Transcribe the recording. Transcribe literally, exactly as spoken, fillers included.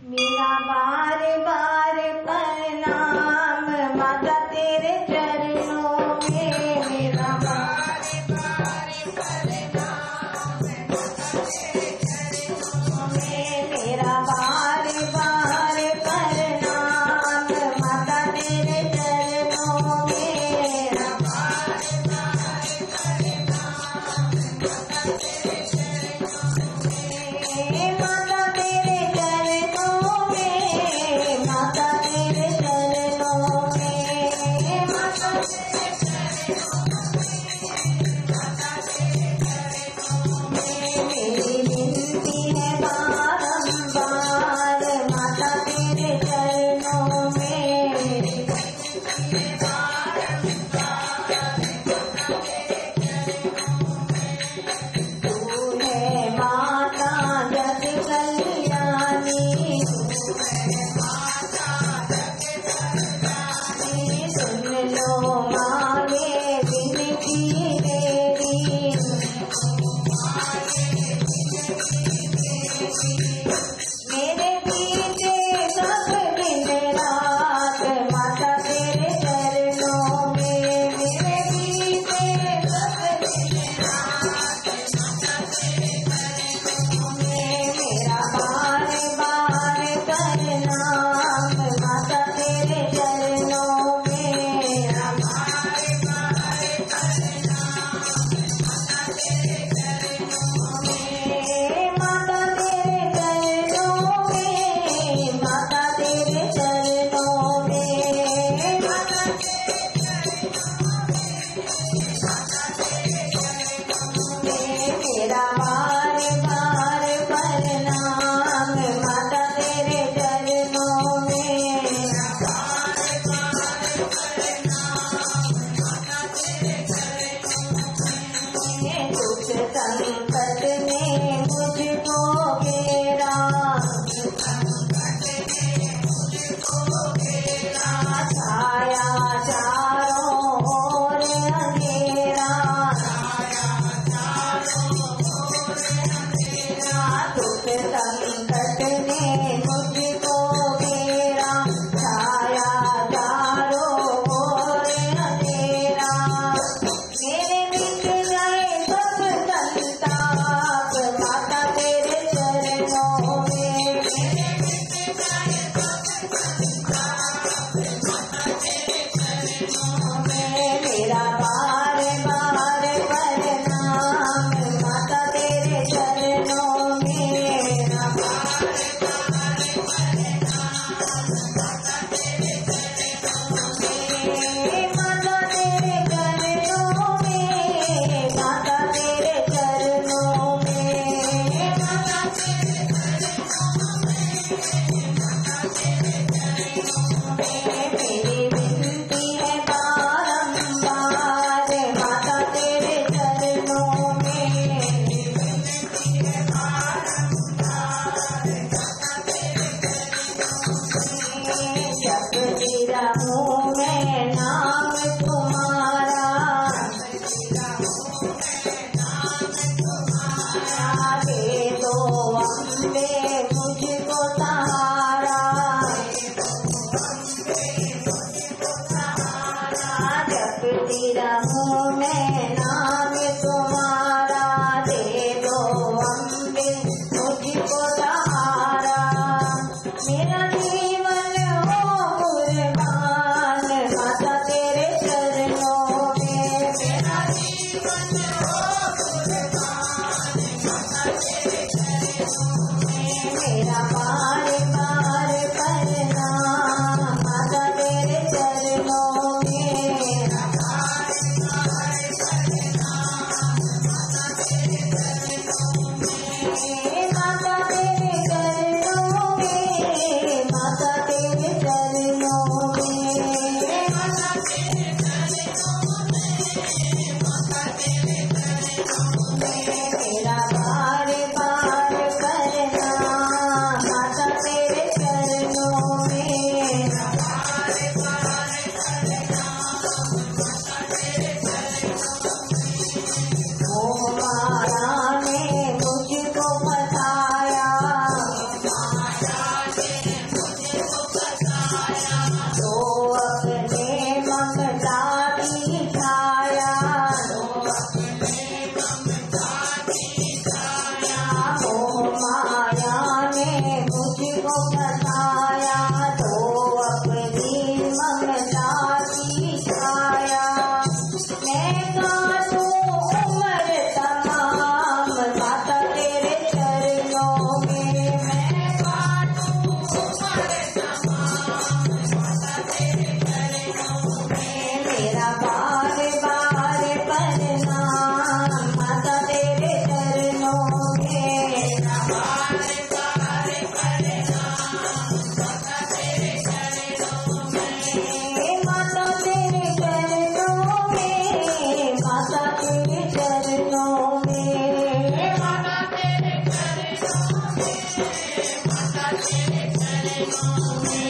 मेरा बार बार प्रणाम माता तेरे चरणों में, मेरा बार बार प्रणाम माता तेरे चरणों में, मेरा बार बार प्रणाम माता तेरे चरणों में, मेरा बार बार प्रणाम माता तेरे चरणों में, माता तेरे चरणों में, माता तेरे चरणों में, माता तेरे चरणों में, मेरी विनती है बारंबार माता तेरे चरणों में, मेरी विनती है बारंबार माता तेरे चरणों में, तू है माता जग कल्याणी, तू है माता जग कल्याणी, सुन लो मांगे विनती तेरी, मेरे बीते सब दिन रात माता तेरे चरणों में, मेरे बीते सब दिन रात माता तेरे चरणों में, मेरा बार बार प्रणाम माता तेरे चरणों में, मेरा बार बार प्रणाम माता तेरे चरणों में, माता तेरे में